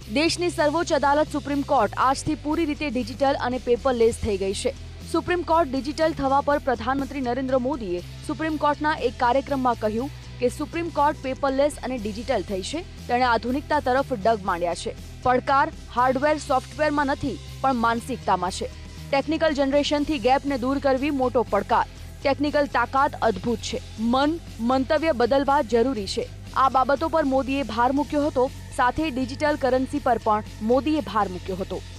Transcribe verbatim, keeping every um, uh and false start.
દેશની સર્વોચ્ચ અદાલત સુપ્રીમ કોર્ટ આજથી પૂરી રીતે ડિજિટલ અને પેપરલેસ થઈ ગઈ છે। સુપ્રીમ કોર્ટ ડિજિટલ થવા પર પ્રધાનમંત્રી નરેન્દ્ર મોદીએ સુપ્રીમ કોર્ટના એક કાર્યક્રમમાં કહ્યું કે સુપ્રીમ કોર્ટ પેપરલેસ અને ડિજિટલ થઈ છે। તેણે આધુનિકતા તરફ ડગ માંડ્યા છે। પડકાર હાર્ડવેર સોફ્ટવેરમાં નથી પણ માનસિકતામાં છે। ટેકનિકલ જનરેશનથી ગેપને દૂર કરવી મોટો પડકાર। ટેકનિકલ તાકાત અદ્ભુત છે, મન મંતવ્ય બદલવા જરૂરી છે। આ બાબતો પર મોદીએ ભાર મૂક્યો હતો। સાથે ડિજિટલ કરન્સી પર પણ મોદીએ ભાર મૂક્યો હતો।